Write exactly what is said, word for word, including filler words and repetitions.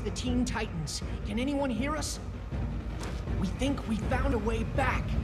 the Teen Titans. Can anyone hear us? We think we found a way back.